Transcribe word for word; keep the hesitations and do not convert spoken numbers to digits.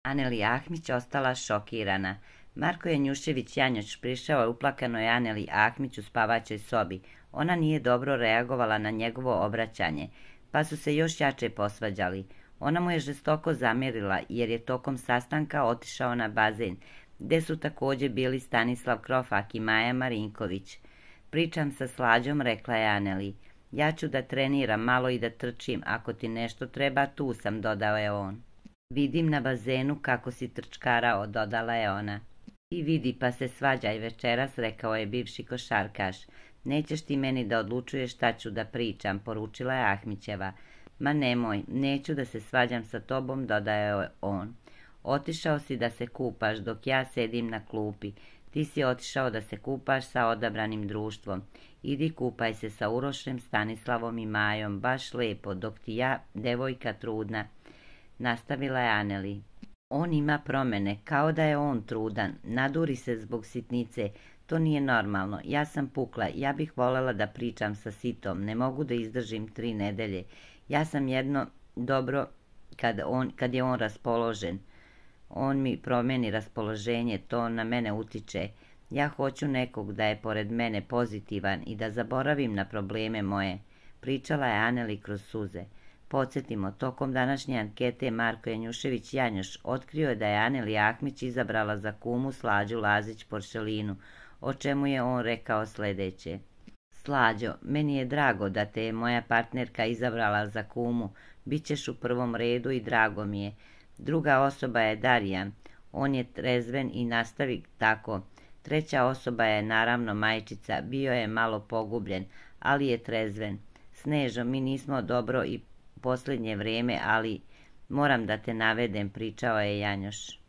Aneli Ahmić ostala šokirana. Marko Janjušević Janjoš prišao je uplakanoj Aneli Ahmić u spavaćoj sobi. Ona nije dobro reagovala na njegovo obraćanje, pa su se još jače posvađali. Ona mu je žestoko zamjerila jer je tokom sastanka otišao na bazen, gde su također bili Stanislav Krofak i Maja Marinković. Pričam sa Slađom, rekla je Aneli. Ja ću da treniram malo i da trčim, ako ti nešto treba, tu sam, dodao je on. Vidim na bazenu kako si trčkarao, dodala je ona. I vidi pa se svađaj večeras, rekao je bivši košarkaš. Nećeš ti meni da odlučuješ šta ću da pričam, poručila je Ahmićeva. Ma nemoj, neću da se svađam sa tobom, dodao je on. Otišao si da se kupaš dok ja sedim na klupi. Ti si otišao da se kupaš sa odabranim društvom. Idi kupaj se sa Urošem, Stanislavom i Majom, baš lepo, dok ti ja, devojka trudna, nastavila je Aneli. On ima promene, kao da je on trudan, naduri se zbog sitnice, to nije normalno, ja sam pukla, ja bih voljela da pričam sa sitom, ne mogu da izdržim tri nedelje. Ja sam jedno dobro kad, on, kad je on raspoložen. On mi promeni raspoloženje, to na mene utiče. Ja hoću nekog da je pored mene pozitivan i da zaboravim na probleme moje, pričala je Aneli kroz suze. Podsjetimo, tokom današnje ankete Marko Janjušević Janjoš otkrio je da je Aneli Ahmić izabrala za kumu Slađu Lazić Poršelinu, o čemu je on rekao sljedeće. Slađo, meni je drago da te je moja partnerka izabrala za kumu, bit ćeš u prvom redu i drago mi je. Druga osoba je Darijan, on je trezven i nastavi tako. Treća osoba je naravno majčica, bio je malo pogubljen, ali je trezven. Snežo, mi nismo dobro i posljednje vrijeme, ali moram da te navedem, pričao je Janjoš.